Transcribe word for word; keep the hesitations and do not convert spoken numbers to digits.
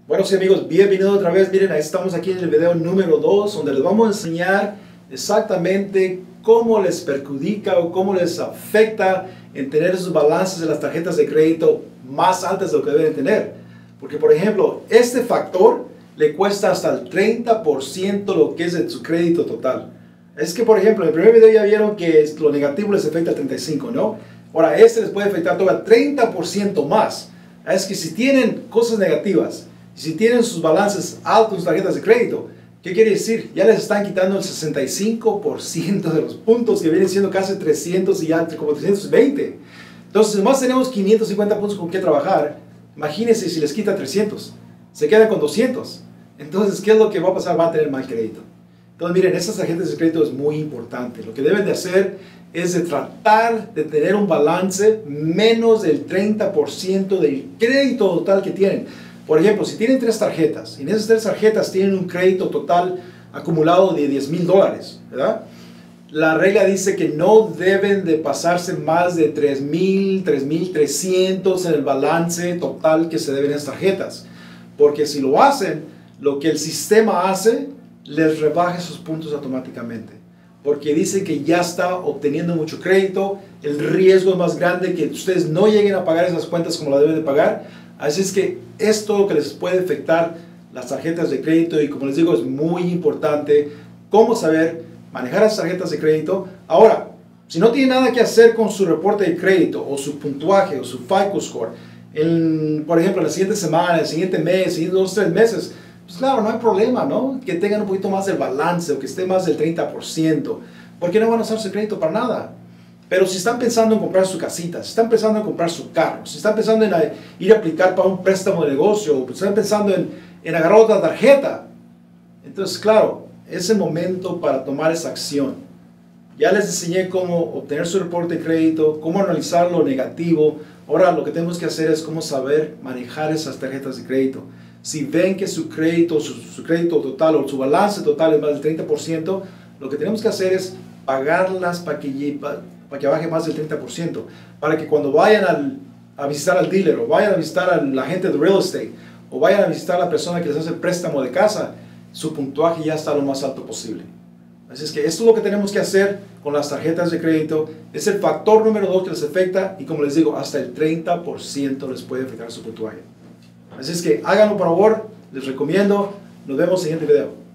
Bueno, sí amigos, bienvenidos otra vez. Miren, ahí estamos aquí en el video número dos, donde les vamos a enseñar exactamente cómo les perjudica o cómo les afecta en tener esos balances de las tarjetas de crédito más altas de lo que deben tener. Porque, por ejemplo, este factor le cuesta hasta el treinta por ciento lo que es de su crédito total. Es que, por ejemplo, en el primer video ya vieron que lo negativo les afecta al treinta y cinco por ciento, ¿no? Ahora, este les puede afectar todavía treinta por ciento más. Es que si tienen cosas negativas, y si tienen sus balances altos en sus tarjetas de crédito, ¿qué quiere decir? Ya les están quitando el sesenta y cinco por ciento de los puntos, que vienen siendo casi trescientos y ya como trescientos veinte. Entonces, nomás tenemos quinientos cincuenta puntos con que trabajar. Imagínense si les quita trescientos. Se quedan con doscientos. Entonces, ¿qué es lo que va a pasar? Van a tener mal crédito. Entonces, miren, estas tarjetas de crédito es muy importante. Lo que deben de hacer es de tratar de tener un balance menos del treinta por ciento del crédito total que tienen. Por ejemplo, si tienen tres tarjetas y en esas tres tarjetas tienen un crédito total acumulado de diez mil dólares, ¿verdad? La regla dice que no deben de pasarse más de tres mil, tres mil trescientos en el balance total que se deben en esas tarjetas. Porque si lo hacen, lo que el sistema hace, les rebaja esos puntos automáticamente. Porque dice que ya está obteniendo mucho crédito, el riesgo es más grande que ustedes no lleguen a pagar esas cuentas como la deben de pagar. Así es que esto lo que les puede afectar las tarjetas de crédito, y como les digo, es muy importante cómo saber manejar las tarjetas de crédito. Ahora, si no tiene nada que hacer con su reporte de crédito o su puntuaje o su FICO score, en, por ejemplo, en la siguiente semana, el siguiente mes, el siguiente dos, tres meses, pues claro, no hay problema, ¿no? Que tengan un poquito más del balance o que esté más del treinta por ciento, porque no van a usar su crédito para nada. Pero si están pensando en comprar su casita, si están pensando en comprar su carro, si están pensando en ir a aplicar para un préstamo de negocio, o si están pensando en, en agarrar otra tarjeta, entonces claro, es el momento para tomar esa acción. Ya les enseñé cómo obtener su reporte de crédito, cómo analizar lo negativo. Ahora lo que tenemos que hacer es cómo saber manejar esas tarjetas de crédito. Si ven que su crédito, su, su crédito total o su balance total es más del treinta por ciento, lo que tenemos que hacer es pagarlas para que, para, para que baje más del treinta por ciento. Para que cuando vayan al, a visitar al dealer, o vayan a visitar al agente de real estate, o vayan a visitar a la persona que les hace el préstamo de casa, su puntuaje ya está lo más alto posible. Así es que esto es lo que tenemos que hacer con las tarjetas de crédito. Es el factor número dos que les afecta, y como les digo, hasta el treinta por ciento les puede afectar su puntuaje. Así es que háganlo por favor, les recomiendo. Nos vemos en el siguiente video.